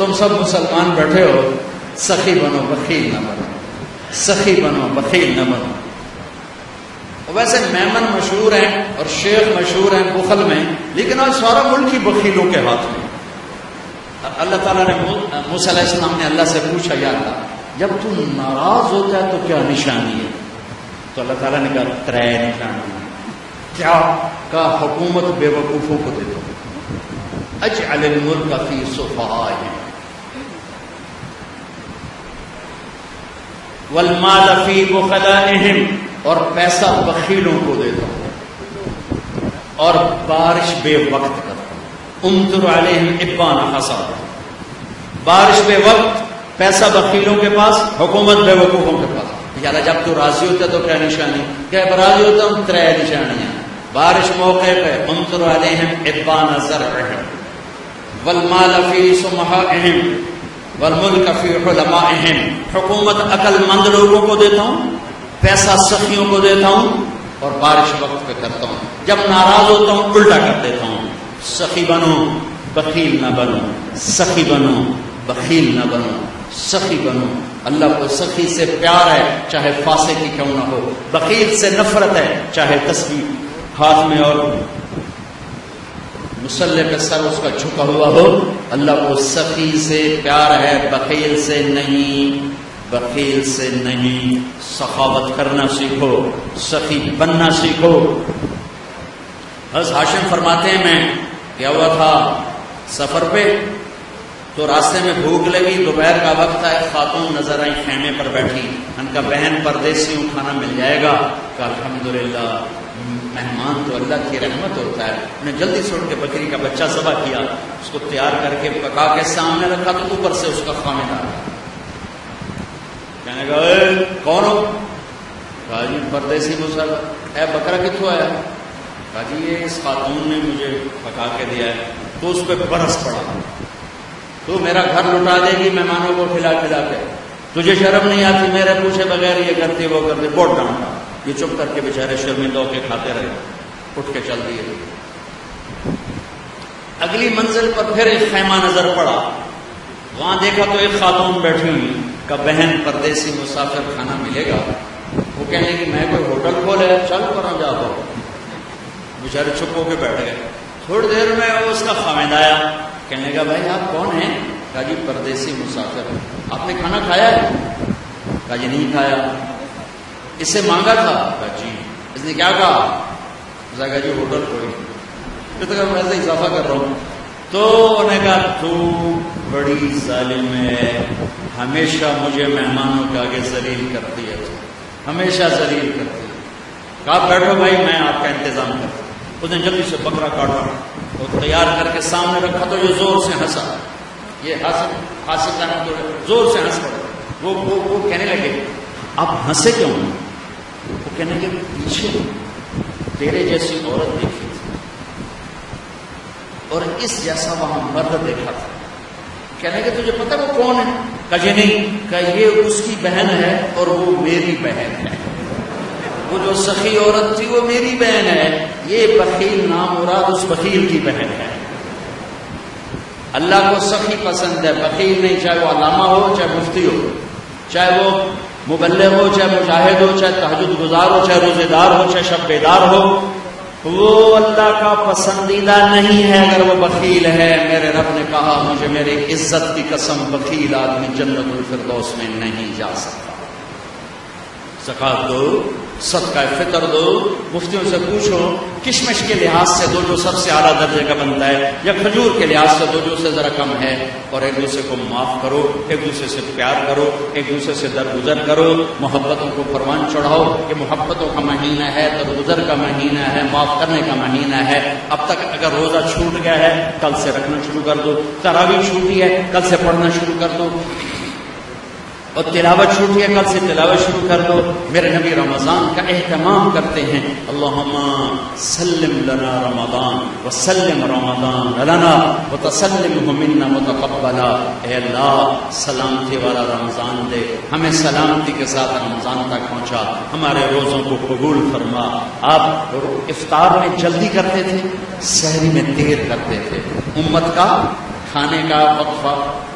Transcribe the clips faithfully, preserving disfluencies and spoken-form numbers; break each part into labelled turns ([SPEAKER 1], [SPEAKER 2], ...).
[SPEAKER 1] تم سب مسلمان بیٹھے ہو، سخی بنو بخیل نہ بنو، سخی بنو بخیل نہ بنو۔ ویسے میمن مشہور ہیں اور شیخ مشہور ہیں بخل میں، لیکن آج سارا ملک ہی بخیلوں کے ہاتھ میں۔ اللہ تعالیٰ نے موسیٰ علیہ السلام نے اللہ سے پوچھا، یا اللہ جب تو ناراض ہوتا ہے تو کیا نشانی ہے؟ تو اللہ تعالیٰ نے کہا ترے نشانی ہے۔ کیا؟ کہا حکومت بے وقوفوں کو دے دو، اجعل الملک فی صفہائہم والمال فی بخلائہم، اور پیسہ بخیلوں کو دیتا ہوں، اور بارش بے وقت کرتا ہوں، امطر علیہم ابان حصاد، بارش بے وقت، پیسہ بخیلوں کے پاس، حکومت بے وقوفوں کے پاس۔ یار جب تو راضی ہوتا ہے تو کیا نشانی؟ کہ راضی ہوتا ہوں ترے نشانیاں، بارش موقع پہ، امطر علیہم ابان زرعہم والمال فی سمحائہم والملک فی حلمائہم، حکومت عقل مند لوگوں کو دیتا ہوں، پیسہ سخیوں کو دیتا ہوں، اور بارش وقت پہ کرتا ہوں، جب ناراض ہوتا ہوں الٹا کر دیتا ہوں۔ سخی بنو بخیل نہ بنو، سخی بنو بخیل نہ بنو، سخی بنو۔ اللہ کو سخی سے پیار ہے چاہے فاسق کی کیوں نہ ہو، بخیل سے نفرت ہے چاہے تسبیح ہاتھ میں اور مسلح پہ سر اس کا جھکا ہوا ہو۔ اللہ کو سخی سے پیار ہے، بخیل سے نہیں، بخیل سے نہیں۔ سخاوت کرنا سیکھو، سخی بننا سیکھو۔ حضرت ہاشم فرماتے ہیں میں گیا ہوا تھا سفر پہ، تو راستے میں بھوک لگی، دوپہر کا وقت ہے، خاتون نظر آئی خیمے پر بیٹھی، ان کا بہن پردیسی ہوں، کھانا مل جائے گا؟ کہ الحمدللہ، مہمان تو اللہ کی رحمت ہوتا ہے۔ انہیں جلدی سے اٹھ کے بکری کا بچہ ذبح کیا، اس کو تیار کر کے پکا کے سامنے رکھا، تو اوپر سے اس کا خامدار کہنے کا اے کون ہو؟ کہا جی پردیسی موسیٰ۔ اے بکرا کتوں آیا؟ کہا جی یہ اس خاتون نے مجھے پکا کے دیا ہے۔ تو اس پہ برس پڑا، تو میرا گھر لٹا دے گی مہمانوں کو کھلا کھلا کے، تجھے شرم نہیں آتی؟ میرے پوچھے بغیر یہ کرتے وہ کرتے، بہت ڈانٹا۔ یہ چپ کر کے بیچارے شرمندہ ہو کے کھاتے رہے، اٹھ کے چل دیے۔ اگلی منزل پر پھر ایک خیمہ نظر پڑا، وہاں دیکھا تو ایک خاتون بیٹھی ہوئی، کا بہن پردیسی مسافر کھانا ملے گا؟ وہ کہنے کہ میں کوئی ہوٹل کھولے، چل کر جا دو۔ بیچارے چپ ہو کے بیٹھ گئے۔ تھوڑی دیر میں وہ اس کا خامد آیا، کہنے لگا بھائی آپ کون ہیں؟ کہا جی پردیسی مسافر، آپ نے کھانا کھایا ہے؟ کہا جی نہیں کھایا۔ اس سے مانگا تھا؟ کہا جی۔ اس نے کیا کہا؟ اس نے کہا جی ہوٹل کوئی، تو کہا میں سے اضافہ کر رہا ہوں۔ تو انہوں نے کہا تو بڑی ظالم ہے، ہمیشہ مجھے مہمانوں کے آگے ذلیل کرتی ہے، ہمیشہ ذلیل کرتی ہے۔ کہا بیٹھو بھائی میں آپ کا انتظام کرتا ہوں۔ اس نے جلدی سے بکرا کاٹا اور تیار کر کے سامنے رکھا، تو یہ زور سے ہنسا، یہ حاصل حاصل کرنا تو زور سے ہنس پڑے۔ وہ وہ وہ کہنے لگے آپ ہنسے کیوں؟ وہ کہنے کے پیچھے تیرے جیسی عورت دیکھی تھی اور اس جیسا وہاں مرد دیکھا تھا۔ کہنے کے تجھے پتہ وہ کون ہے؟ کہا نہیں۔ کہ یہ اس کی بہن ہے اور وہ میری بہن ہے، وہ جو سخی عورت تھی وہ میری بہن ہے، یہ بخیل نام مراد اس بخیل کی بہن ہے۔ اللہ کو سخی پسند ہے، بخیل نہیں، چاہے وہ علامہ ہو، چاہے مفتی ہو، چاہے وہ مبلغ ہو، چاہے مجاہد ہو، چاہے تہجد گزار ہو، چاہے روزے دار ہو، چاہے شب بیدار ہو، وہ اللہ کا پسندیدہ نہیں ہے اگر وہ بخیل ہے۔ میرے رب نے کہا مجھے میری عزت کی قسم، بخیل آدمی جنت الفردوس میں نہیں جا سکتا۔ زکات دو، صدقہ فطر دو، مفتیوں سے پوچھو کشمش کے لحاظ سے دو جو سب سے اعلیٰ درجے کا بنتا ہے، یا کھجور کے لحاظ سے دو جو سے ذرا کم ہے، اور ایک دوسرے کو معاف کرو، ایک دوسرے سے پیار کرو، ایک دوسرے سے درگزر کرو، محبتوں کو پروان چڑھاؤ۔ یہ محبتوں کا مہینہ ہے، درگزر کا مہینہ ہے، معاف کرنے کا مہینہ ہے۔ اب تک اگر روزہ چھوٹ گیا ہے کل سے رکھنا شروع کر دو، تراویح چھوٹی ہے کل سے پڑھنا شروع کر دو، اور تلاوت چھوٹی ہے کل سے تلاوت شروع کر دو۔ میرے نبی رمضان کا اہتمام کرتے ہیں، اللہم سلم لنا رمضان وسلم رمضان لنا وتسلمہ منا متقبلا۔ اے اللہ سلامتی والا رمضان دے، ہمیں سلامتی کے ساتھ رمضان تک پہنچا، ہمارے روزوں کو قبول فرما۔ آپ افطار میں جلدی کرتے تھے، سحری میں دیر کرتے تھے، امت کا کھانے کا وقفہ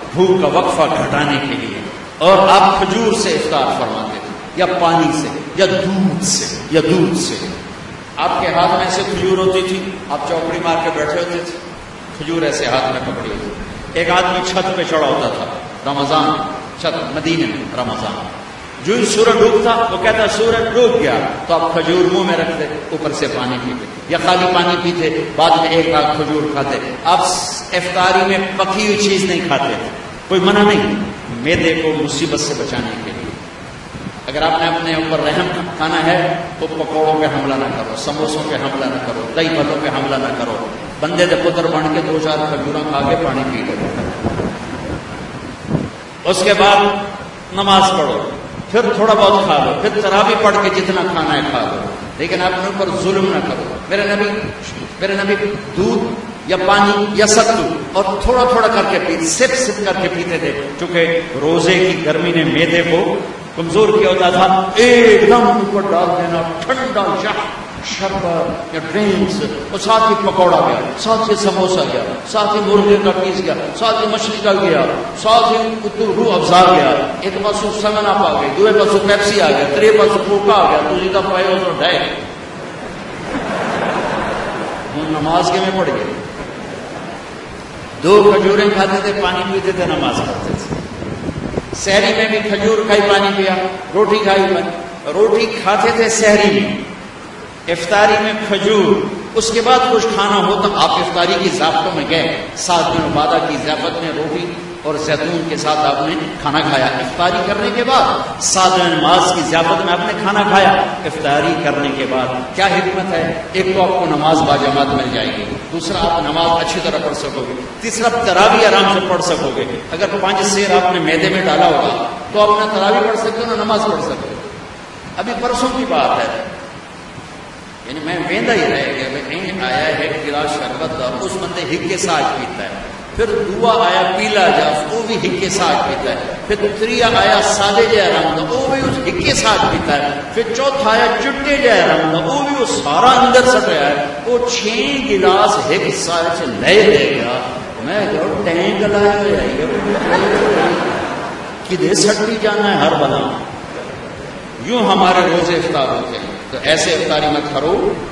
[SPEAKER 1] بھوک کا وقفہ گھٹانے کے لیے، اور آپ کھجور سے افطار فرماتے تھے، یا پانی سے، یا دودھ سے، یا دودھ سے۔ آپ کے ہاتھ میں ایسے کھجور ہوتی تھی، آپ چوکڑی مار کے بیٹھے ہوتے تھے، کھجور ایسے ہاتھ میں پکڑی ہوتی۔ ایک آدمی چھت پہ چڑھا ہوتا تھا رمضان، چھت مدینے میں رمضان، جو ہی سورج ڈوبتا وہ کہتا سورج ڈوب گیا، تو آپ کھجور منہ میں رکھتے، اوپر سے پانی پیتے، یا خالی پانی پیتے، بعد میں ایک آدھ کھجور کھاتے۔ آپ افطاری میں پکی ہوئی چیز نہیں کھاتے، کوئی منع نہیں، معدے کو مصیبت سے بچانے کے لیے۔ اگر آپ نے اپنے اوپر رحم کھانا ہے تو پکوڑوں پہ حملہ نہ کرو، سموسوں پہ حملہ نہ کرو، دہی بھلوں پہ حملہ نہ کرو، بندے دے پتر بن کے دو چار کھجوروں کھا کے پانی پی لو۔ اس کے بعد نماز پڑھو، پھر تھوڑا بہت کھا لو، پھر تراویح پڑھ کے جتنا کھانا ہے کھا لو، لیکن اپنے اوپر ظلم نہ کرو۔ میرے نبی میرے نبی دودھ یا پانی یا ستو اور تھوڑا تھوڑا کر کے پیتے، سپ سپ کر کے پیتے تھے، چونکہ روزے کی گرمی نے معدے کو کمزور کیا ہوتا تھا۔ ایک دم اوپر ڈال دینا ٹھنڈا شاہ شربت یا ڈرنکس، اور ساتھ ہی پکوڑا گیا، ساتھ ہی سموسا گیا، ساتھ ہی مرغے کا پیس گیا، ساتھ ہی مچھلی کا گیا، ساتھ ہی روح افزا گیا، ایک پاسو سمن آپ آ گئی، دوسرے پاسو پیپسی آ گیا، تیرے پاسو کوکا آ گیا، دوسری کا پائے ہو تو ڈائے نماز کے میں پڑ گئے۔ دو کھجوریں کھاتے تھے، پانی پیتے تھے، نماز پڑھتے تھے۔ سحری میں بھی کھجور کھائی، پانی پیا، روٹی کھائی، پانی روٹی کھاتے تھے سحری میں، افطاری میں کھجور۔ اس کے بعد کچھ کھانا ہو تو آپ افطاری کی ضابطوں میں گئے، سات دن عبادہ کی ضیافت میں روٹی اور زیتون کے ساتھ آپ نے کھانا کھایا۔ افطاری کرنے کے بعد سات دن نماز کی ضیافت میں آپ نے کھانا کھایا۔ افطاری کرنے کے بعد کیا حکمت ہے؟ ایک تو آپ کو نماز باجماعت مل جائے گی، دوسرا آپ نماز اچھی طرح پڑھ سکو گے، تیسرا تراویح آرام سے پڑھ سکو گے۔ اگر پانچ سیر آپ نے میدے میں ڈالا ہوگا تو آپ نہ تراویح پڑھ سکتے ہو نہ نماز پڑھ سکتے ہو۔ ابھی پرسوں کی بات ہے، یعنی میں ویندا ہی رہ گیا، کہیں آیا ہے گلاس شربت اور اس بندے ہکے ساج پیتا ہے، پھر دعا آیا پیلا جا وہ بھی ہکے ساج پیتا ہے، پھر تریا آیا سادے جائے رنگ وہ بھی اس ہکے ساج پیتا ہے، پھر چوتھا آیا چٹے جائے رنگ وہ بھی وہ سارا اندر سٹ رہا ہے، وہ چھ گلاس ہک ساج لے لے گیا۔ میں جو ٹینک لایا ہوا کدے سٹی جانا ہے ہر بلا۔ یوں ہمارے روزے افطار ہوتے ہیں، تو ایسے افطاری مت کرو،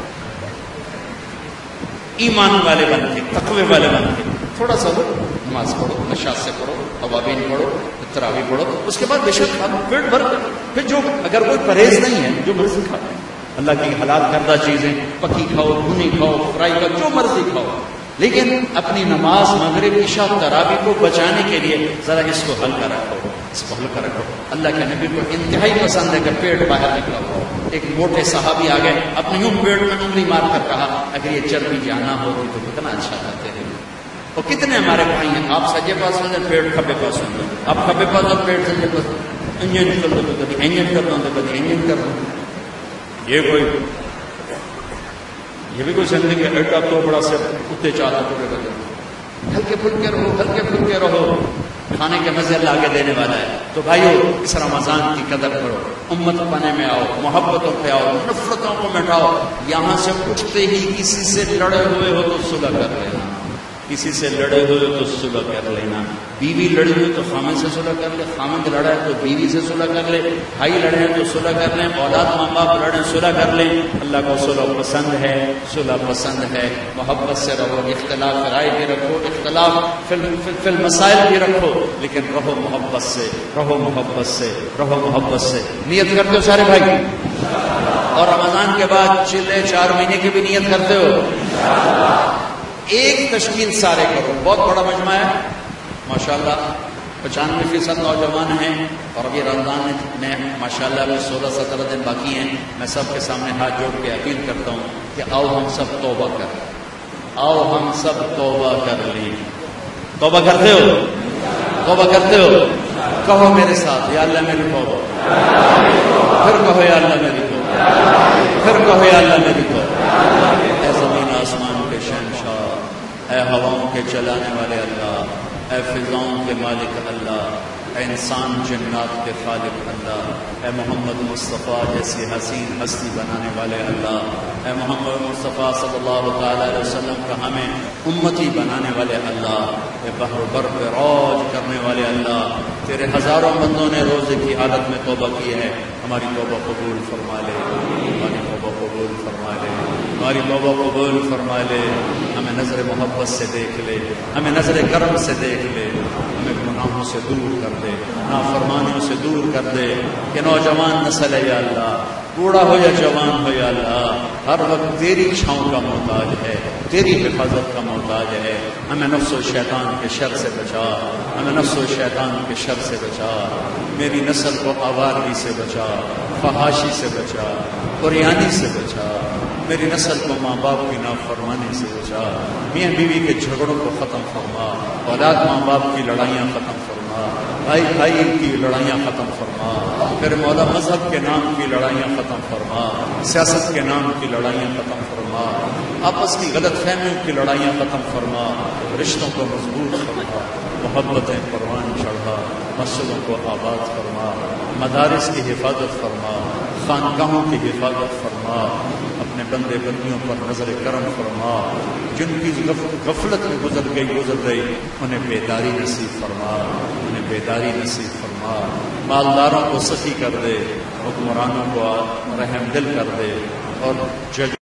[SPEAKER 1] ایمان والے بن کے، تقوی والے بن کے تھوڑا سا نماز پڑھو، نشاط سے پڑھو، اوابین پڑھو، تراویح پڑھو، اس کے بعد بے شک کھاؤ پیٹ بھر کر۔ پھر جو اگر کوئی پرہیز نہیں ہے جو مرضی کھاؤ، اللہ کی حلال کردہ چیزیں پکی کھاؤ، بھنی کھاؤ، فرائی کھاؤ، جو مرضی کھاؤ، لیکن اپنی نماز مغرب عشاء تراویح کو بچانے کے لیے ذرا اس کو ہلکا رکھو، اس کو ہلکا رکھو۔ اللہ کے نبی کو انتہائی پسند ہے کہ پیٹ باہر نکلا ہو۔ ایک موٹے صحابی آ گئے، اپنے یوں پیٹ میں انگلی مار کر کہا اگر یہ چربی جانا ہوتی تو کتنا اچھا کرتے ہیں۔ اور کتنے ہمارے بھائی ہیں، آپ سجے پاس ہوں پیٹ کھبے پاس ہوں، آپ کھبے پاس اور پیٹ سجے پاس، انجن کر دو تو کبھی انجن کر دو تو کبھی انجن کر دو۔ یہ کوئی یہ بھی کوئی زندگی ایڈا تو بڑا سے کتے چاہتا پورے بدل۔ ہلکے پھلکے رہو، ہلکے پھلکے رہو، کھانے کے مزے اللہ کے دینے والا ہے۔ تو بھائیو اس رمضان کی قدر کرو، امت پانے میں آؤ، محبتوں پہ آؤ، نفرتوں کو مٹاؤ۔ یہاں سے اٹھتے ہی کسی سے لڑے ہوئے ہو تو صلح کر لینا، کسی سے لڑے ہوئے تو صلح کر لینا، بیوی لڑی ہوئی تو خامد سے صلح کر لے، خامد لڑا ہے تو بیوی سے صلح کر لے، بھائی لڑے ہیں تو صلح کر لیں، اولاد ماں باپ لڑے صلح کر لیں۔ اللہ کو صلح پسند ہے، صلح پسند ہے۔ محبت سے رہو، اختلاف رائے بھی رکھو، اختلاف فی المسائل بھی رکھو، لیکن رہو محبت سے، رہو محبت سے، رہو محبت سے۔ نیت کرتے ہو سارے بھائی؟ اور رمضان کے بعد چلے چار مہینے کی بھی نیت کرتے ہو؟ ایک تشکیل سارے کرو، بہت بڑا مجمع ہے ماشاءاللہ، پچانوے فیصد نوجوان ہیں، اور ابھی رمضان میں ماشاءاللہ میں سولہ سترہ دن باقی ہیں۔ میں سب کے سامنے ہاتھ جوڑ کے اپیل کرتا ہوں کہ آؤ ہم سب توبہ کریں، آؤ ہم سب توبہ کر لیں۔ توبہ کرتے ہو؟ توبہ کرتے ہو؟ کہو میرے ساتھ یا اللہ میری توبہ، پھر کہو یا اللہ میری توبہ، پھر کہو یا اللہ میری توبہ۔ اے زمین آسمان کے شہنشاہ، اے ہواؤں کے چلانے والے اللہ، اے فضاؤں کے مالک اللہ، اے انسان جنات کے خالق اللہ، اے محمد مصطفیٰ جیسی حسین ہستی بنانے والے اللہ، اے محمد مصطفیٰ صلی اللہ تعالی علیہ وسلم کا ہمیں امتی بنانے والے اللہ، اے بحر و بر پہ روج کرنے والے اللہ، تیرے ہزاروں بندوں نے روزے کی حالت میں توبہ کی ہے، ہماری توبہ قبول فرما لے، ہماری توبہ قبول فرما لے، ہماری توبہ قبول فرما لے، ہمیں نظر محبت سے دیکھ لے، ہمیں نظر کرم سے دیکھ لے، ہمیں گناہوں سے دور کر دے، نافرمانیوں سے دور کر دے، کہ نوجوان نسل ہے یا اللہ، بوڑھا ہو یا جوان ہو یا اللہ، ہر وقت تیری چھاؤں کا محتاج ہے، تیری حفاظت کا محتاج ہے، ہمیں نفس و شیطان کے شر سے بچا، ہمیں نفس و شیطان کے شر سے بچا، میری نسل کو آوارگی سے بچا، فحاشی سے بچا، قریانی سے بچا، میری نسل کو ماں باپ کی نافرمانی سے بچا، میاں بیوی کے جھگڑوں کو ختم فرما، اولاد ماں باپ کی لڑائیاں ختم فرما، بھائی بھائی کی لڑائیاں ختم فرما، پھر مولا مذہب کے نام کی لڑائیاں ختم فرما، سیاست کے نام کی لڑائیاں ختم فرما، آپس کی غلط فہمیوں کی لڑائیاں ختم فرما، رشتوں کو مضبوط فرما، محبتیں پروان چڑھا، مسجدوں کو آباد فرما، مدارس کی حفاظت فرما، خانقاہوں کی حفاظت فرما، اپنے بندے بندیوں پر نظر کرم فرما، جن کی غفلت میں گزر گئی گزر گئی انہیں بیداری نصیب فرما، انہیں بیداری نصیب فرما، مالداروں کو سخی کر دے، حکمرانوں کو رحم دل کر دے، اور جج